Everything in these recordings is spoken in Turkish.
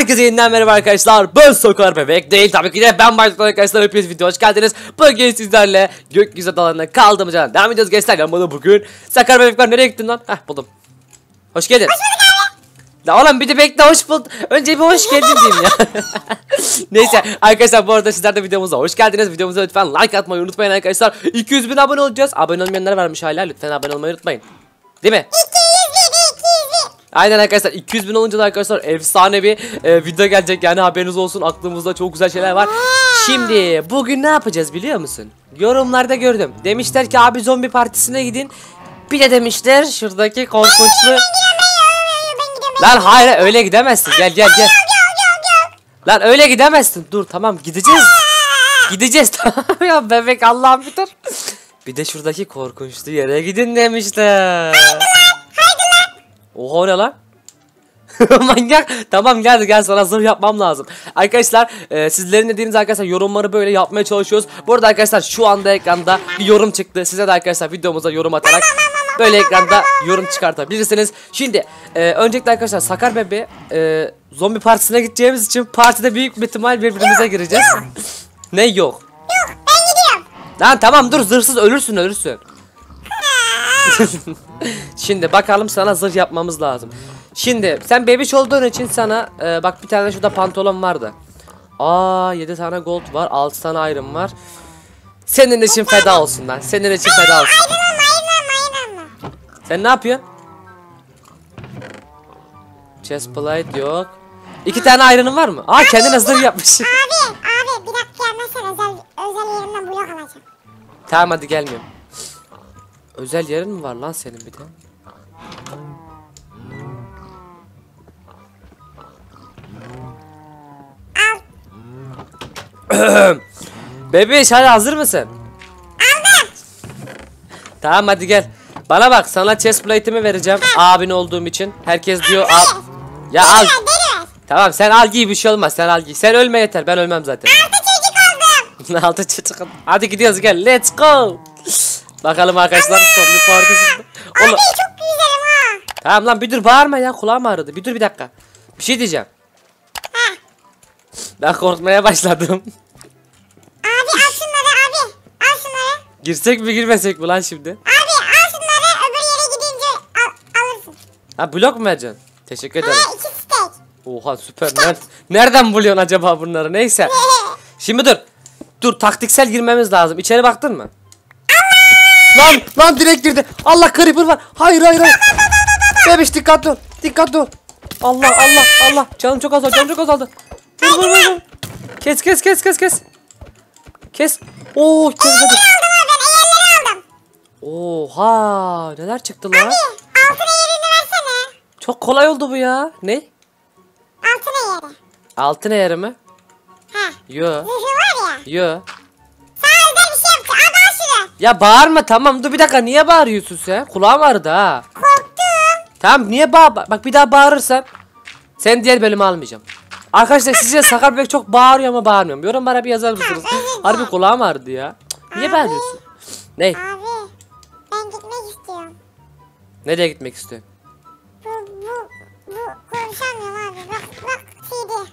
Herkese yeniden merhaba arkadaşlar. Ben Sakar Bebek değil tabii ki de ben başladım arkadaşlar. Hepiniz video hoş geldiniz. Bugün sizlerle gökyüzü adalarına kaldığımız yerden devam ediyoruz gençler. Yanmadı bugün. Sakar Bebek var, nereye gittin lan? Heh, buldum. Hoş geldin. Hoş bulduk abi. La oğlum bir de bekle, hoş bulduk. Önce bir hoş geldin diyeyim ya. Neyse arkadaşlar, bu arada sizler de videomuza hoş geldiniz. Videomuza lütfen like atmayı unutmayın arkadaşlar. 200.000 abone olacağız. Abone olmayanlar varmış hala, lütfen abone olmayı unutmayın. Değil mi? 200.000. Aynen arkadaşlar, 200.000 olunca da arkadaşlar efsane bir video gelecek, yani haberiniz olsun. Aklımızda çok güzel şeyler var. Şimdi bugün ne yapacağız biliyor musun? Yorumlarda gördüm. Demişler ki abi zombi partisine gidin. Bir de demişler şuradaki korkunçlu. Lan hayır, öyle gidemezsin. Gel. Lan öyle gidemezsin. Dur tamam, gideceğiz. Gideceğiz tamam ya bebek, Allah'ım bitir. Bir de şuradaki korkunçlu yere gidin demişler. Oha, ne lan? Manyak. Tamam gel sana zırh yapmam lazım. Arkadaşlar sizlerin dediğiniz arkadaşlar yorumları böyle yapmaya çalışıyoruz. Bu arada arkadaşlar şu anda ekranda bir yorum çıktı. Size de arkadaşlar videomuza yorum atarak böyle ekranda yorum çıkartabilirsiniz. Şimdi öncelikle arkadaşlar Sakar Bebe zombi partisine gideceğimiz için partide büyük bir ihtimal birbirimize gireceğiz. Ne yok? Yok, ben gidiyorum. Lan tamam dur, zırhsız ölürsün. Şimdi bakalım, sana zırh yapmamız lazım. Şimdi sen bebiş olduğun için sana bak bir tane şurada pantolon vardı. 7 tane gold var, 6 tane iron var. Senin için feda olsun lan. Senin için feda olsun. Ayrılma. Sen ne yapıyorsun? Chestplate yok. 2 tane iron'ın var mı? Kendine zırh yapmış. Abi bir dakika gelmezsen özel yerimden blok alacağım. Tamam hadi, gelmiyorum. Özel yerin mi var lan senin bir de? Bebeğiş, hadi hazır mısın? Aldım. Tamam hadi gel. Bana bak, sana chestplate'imi vereceğim abin olduğum için. Herkes diyor al. Ya al. Deri. Tamam sen al giy, bir şey olmaz, sen al giy. Sen ölme yeter, ben ölmem zaten. 6 çocuk oldum. 6 çocuk. Hadi gidiyoruz, gel let's go. Bakalım arkadaşlar zombi partisinde. Abi çok güzelim ha. Tamam lan bir dur, bağırma ya, kulağım ağrıdı. Bir dur bir dakika. Bir şey diyeceğim. Ha. Ben korkmaya başladım. Abi al şunları abi. Al şunları. Girsek mi girmesek mi lan şimdi? Abi al şunları, öbür yere gidince alırsın. Ha, blok mu vereceksin? Teşekkür ederim. 2 steak. Oha süper. Nereden buluyorsun acaba bunları? Neyse. Şimdi dur taktiksel girmemiz lazım. İçeri baktın mı? Lan direkt girdi. Allah, creeper var. Hayır. Bebiş dikkatli ol. Allah. Canım çok azaldı. Vur. Kes. Kes. Oo, kes hadi. Eğerleri aldım. Oha, neler çıktı lan? Altın eğerini versene. Çok kolay oldu bu ya. Ne? Altın eğeri. Altın eğri mi? Ha. Yo. Zırhı var ya. Yo. Sana özel bir şey yapacağım. Abi al şunu. Ya bağırma, tamam dur bir dakika, niye bağırıyorsun sen? Kulağım ağrıdı ha. Korktum. Tamam niye bak bir daha bağırırsan sen diğer bölümü almayacağım. Arkadaşlar sizce Sakar Bebek çok bağırıyor ama bağırmıyor mu? Yorumlara bir yazar mısınız? Harbi kulağım ağrıdı ya. Niye bağırıyorsun? Ne? Abi ben gitmek istiyorum. Nereye gitmek istiyorsun? Bu konuşamıyorum abi. Bak CD.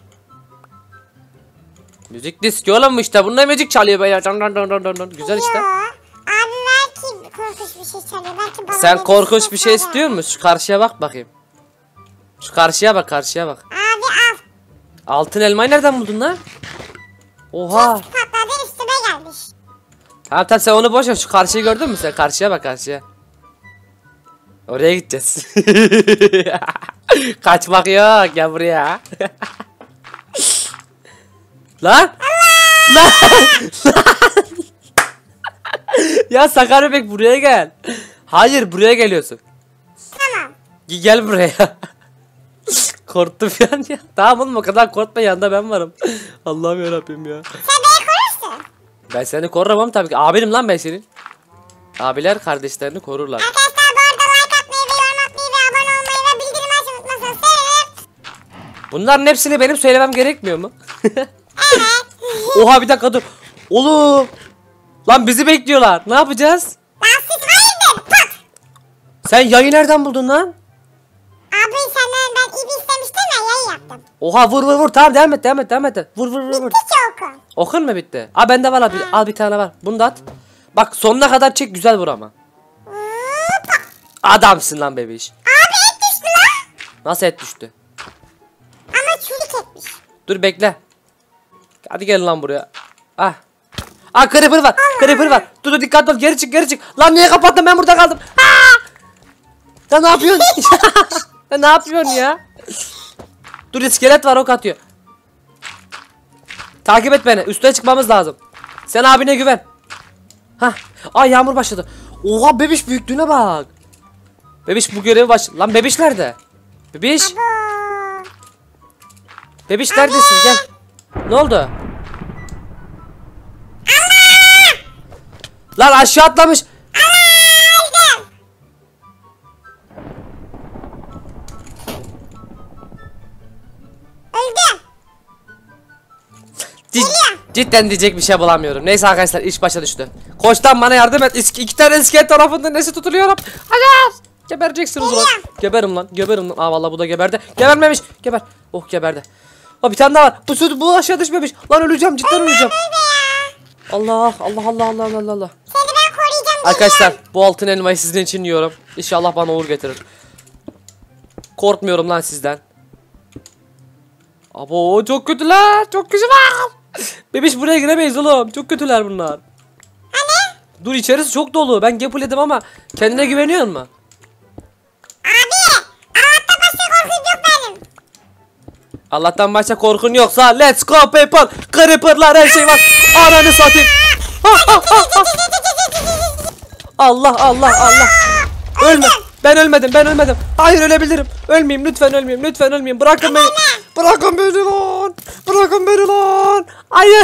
Müzik diski oğlum işte. Bunda müzik çalıyor böyle. Güzel işte. Yo. Abi belki korkunç bir şey çalıyor. Belki bana Sen korkunç bir şey çalıyor. istiyor musun? Şu karşıya bak bakayım. Şu karşıya bak. Abi al. Altın elmayı nereden buldun lan? Oha. Patladı üstüme gelmiş. Tamam sen onu boş ver. Şu karşıyı gördün mü sen? Karşıya bak, karşıya. Oraya gideceğiz. Kaçmak yok, gel buraya. Lan. Ya Sakar Bebek buraya gel. Hayır, buraya geliyorsun. Tamam. Gel buraya. Korktum yani ya. Tamam oğlum, o kadar korkma, yanında ben varım. Allah'ım yarabbim ya. Sen beni korursun. Ben seni korurum tabii ki. Abinim lan ben senin. Abiler kardeşlerini korurlar. Arkadaşlar bu arada like atmayı ve yorum atmayı ve abone olmayı ve bildirim açmayı unutmazsanız sevinirim. Bunların hepsini benim söylemem gerekmiyor mu? Evet. Oha bir dakika dur. Oğlum. Lan bizi bekliyorlar. Ne yapacağız? Lan siz hayırdır? Pat. Sen yayı nereden buldun lan? Abi senden ben ipi istemiştim ya, yayı yaptım. attım. Oha vur tamam devam et. Vur. Bitti ki oku. Okun mu bitti? Aa bende var abi. Al bir tane var. Bunu da at. Bak sonuna kadar çek güzel vur ama. Adamsın lan bebiş. Abi et düştü lan. Nasıl et düştü? Ama çürük etmiş. Dur bekle. Hadi gelin lan buraya. Ah. Ah creeper var. Dur dikkatli ol geri çık. Lan niye kapattın ben burada kaldım. Ya ne yapıyorsun? Ya ne yapıyorsun ya? Dur iskelet var ok atıyor. Takip et beni. Üstüne çıkmamız lazım. Sen abine güven. Hah. Ay yağmur başladı. Oha bebiş büyüklüğüne bak. Bebiş bu görevi Lan bebiş nerede? Bebiş. Abo. Bebiş neredesin? Gel. Ne oldu? Lan aşağı atlamış. Öldüm. Cidden diyecek bir şey bulamıyorum. Neyse arkadaşlar iş başa düştü. Koçtan bana yardım et. İki tane iskelet tarafında nesi tutuluyorum. Hayır. Gebereceksiniz ulan. Geberim lan. Aa vallahi bu da geberdi. Gebermemiş. Geber. Oh geberdi. Aa bir tane daha var. Bu aşağı düşmemiş. Lan öleceğim cidden öleceğim. Allah. Seni ben koruyacağım. Arkadaşlar bu altın elmayı sizin için yiyorum. İnşallah bana uğur getirir. Korkmuyorum lan sizden. Abo çok kötüler. Çok güzeller. Bebiş buraya giremeyiz oğlum. Çok kötüler bunlar. Hani? Dur içerisi çok dolu. Ben gepledim ama kendine güveniyor musun? Abi. Allah'tan başka korkum yok benim. Allah'tan başka korkun yoksa let's go people. Creeper'lar her şey var. Ananı satayım. Allah. Ölme. Ben ölmedim. Hayır ölebilirim. Ölmeyeyim lütfen ölmeyeyim. Bırakın beni. Bırakın beni lan. Hayır.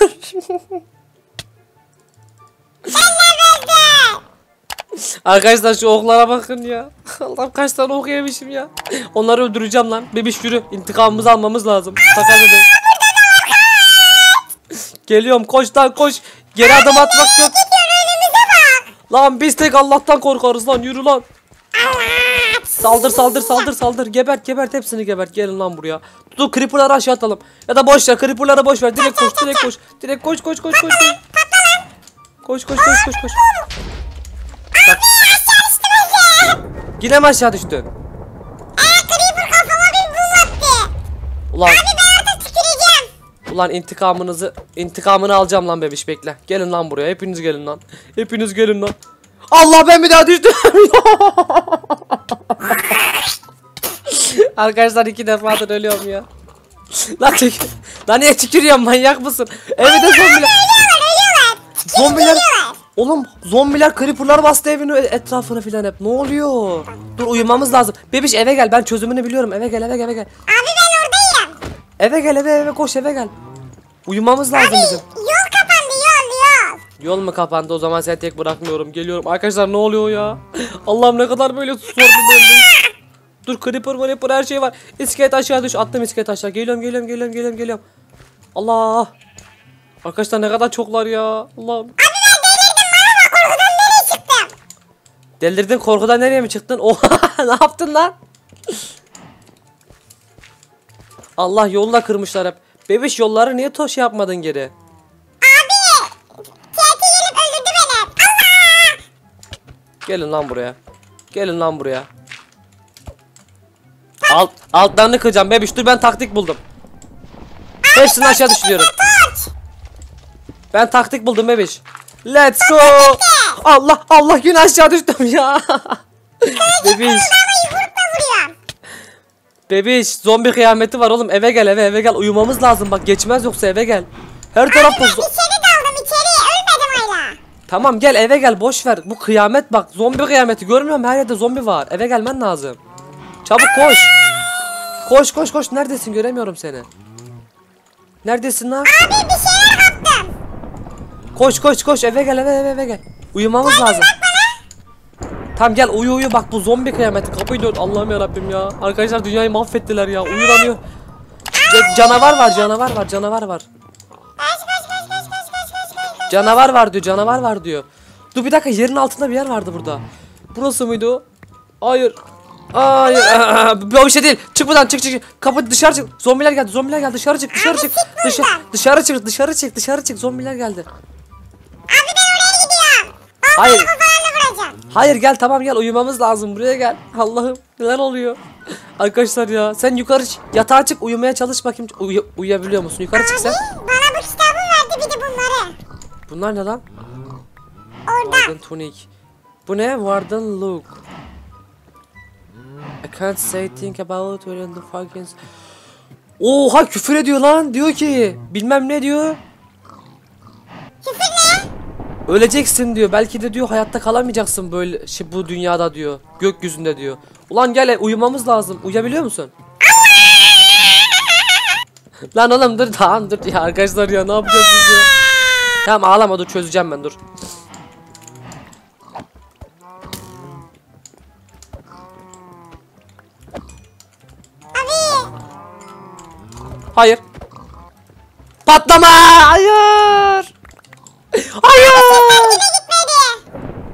Arkadaşlar şu oklara bakın ya. Allah'ım kaç tane ok yemişim ya. Onları öldüreceğim lan. Bebiş yürü. İntikamımızı almamız lazım. Takas edelim. Geliyorum koş lan koş. Geri adım atmak yok. Lan biz tek Allah'tan korkarız lan yürü lan. Saldır. Gebert hepsini gebert. Gelin lan buraya. Dur creeper'ları aşağı atalım. Ya da boş ver creeper'ları boş ver. Direkt koş. Direkt koş. Koş. Bak. Yine mi aşağı düştün? Creeper kafama bir bum attı. Ulan. Abi ben orada tüküreceğim. Ulan intikamını alacağım lan bebiş bekle. Gelin lan buraya hepiniz gelin lan. Allah ben bir daha düştüm. Arkadaşlar 2 defadır ölüyorum ya. Lan niye tükürüyorsun manyak mısın? Evde zombiler. Oğlum zombiler creeper'lar bastı evin etrafını filan hep. Ne oluyor? Dur uyumamız lazım. Bebiş eve gel ben çözümünü biliyorum. Eve gel. Abi ben oradayım. Eve koş eve gel. Uyumamız lazım bizim. Yol kapandı yol. Yol mu kapandı o zaman seni tek bırakmıyorum. Geliyorum. Arkadaşlar ne oluyor ya? Allah'ım ne kadar böyle sordu böyle. Dur creeper her şey var. İskelet aşağı düş. Attım iskelet aşağı. Geliyorum. Allah. Arkadaşlar ne kadar çoklar ya. Allah'ım. Delirdin korkudan nereye mi çıktın? Oha ne yaptın lan? Allah yolu da kırmışlar hep. Bebiş yolları niye toş yapmadın geri? Abi. TNT gelip öldürdü beni. Allah. Gelin lan buraya. Altlarını kıracağım bebiş dur ben taktik buldum. Hepsini aşağı düşürüyorum. Ben taktik buldum bebiş. Let's go. Allah yine aşağı düştüm ya. Bebiş. Bebiş zombi kıyameti var oğlum eve gel uyumamız lazım bak geçmez yoksa eve gel. Her taraf boz. İçeri daldım ölmedim hala. Tamam gel eve gel boş ver bu kıyamet bak zombi kıyameti görmüyor musun her yerde zombi var eve gelmen lazım. Çabuk koş neredesin göremiyorum seni. Neredesin lan? Abi bir şeyler kaptım. Koş eve gel. Uyumamız lazım. Tamam gel uyu bak bu zombi kıyameti kapıyı dört Allah'ım yarabbim ya. Arkadaşlar dünyayı mahvettiler ya uyuramıyor. Canavar var. Canavar var diyor. Dur bir dakika yerin altında bir yer vardı burada. Burası mıydı o? Hayır. Hayır. Bu bir şey değil. Çık buradan, çık. Kapı, dışarı çık. Zombiler geldi. Dışarı çık. Dışarı çık. Zombiler geldi. Abi ben oraya gidiyorum. Hayır. Kafalarla vuracağım. Hayır gel, tamam gel, uyumamız lazım, buraya gel. Allah'ım neler oluyor? Arkadaşlar ya, sen yukarı yatağa çık, uyumaya çalış bakayım. Uyuyabiliyor musun? Yukarı çık sen. Bana bu kitabı verdi, bir de bunları. Bunlar ne lan? Orada. Warden Tunic. Bu ne? Warden Look. I can't say think about when the fucking... Oha, küfür ediyor lan. Diyor ki bilmem ne diyor. Küfür ne? Öleceksin diyor. Belki de diyor hayatta kalamayacaksın böyle bu dünyada diyor. Gökyüzünde diyor. Ulan gel, uyumamız lazım. Uyuyabiliyor musun? Lan oğlum dur, tamam dur ya arkadaşlar ya, ne yapacağız biz ya? Tamam ağlama, dur çözeceğim ben, dur. Abi. Hayır. Patlama! Hayır! Hayır! Yine gitmedi.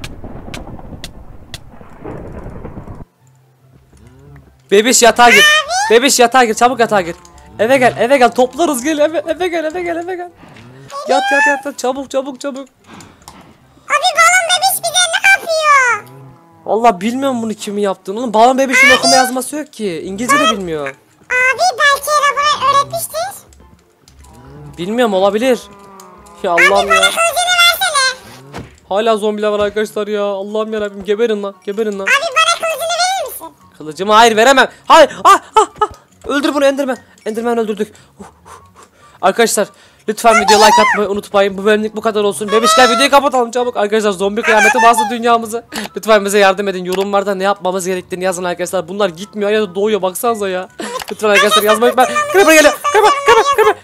Bebiş yatağa gir. Bebiş yatağa gir, çabuk yatağa gir. Eve gel toplarız, gel eve gel. Yat çabuk. Abi balon bebiş bize ne yapıyor? Vallahi bilmiyorum bunu kimin yaptığını. Oğlum balon bebişin okuma yazması yok ki. İngilizce de bilmiyor. Abi belki Erab'a öğretmiştir. Bilmiyorum, olabilir. Ya Allah'ım ya. Kılıcını versene. Hala zombiler var arkadaşlar ya. Allah'ım yarabbim, geberin lan. Abi bana kılıcını verir misin? Kılıcımı hayır veremem. Hayır. Öldür bunu, Enderman. Enderman öldürdük. Arkadaşlar lütfen video like atmayı unutmayın. Bu bölümlük bu kadar olsun. Bebişler videoyu kapatalım çabuk. Arkadaşlar zombi kıyameti bastı dünyamızı. Lütfen bize yardım edin. Yorumlarda ne yapmamız gerektiğini yazın arkadaşlar. Bunlar gitmiyor ya da doğuyor, baksanıza ya. Lütfen arkadaşlar yazmayı unutmayın. Creeper geliyor. Creeper.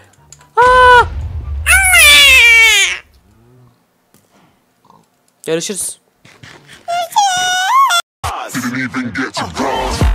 Görüşürüz. Didn't even get to cross.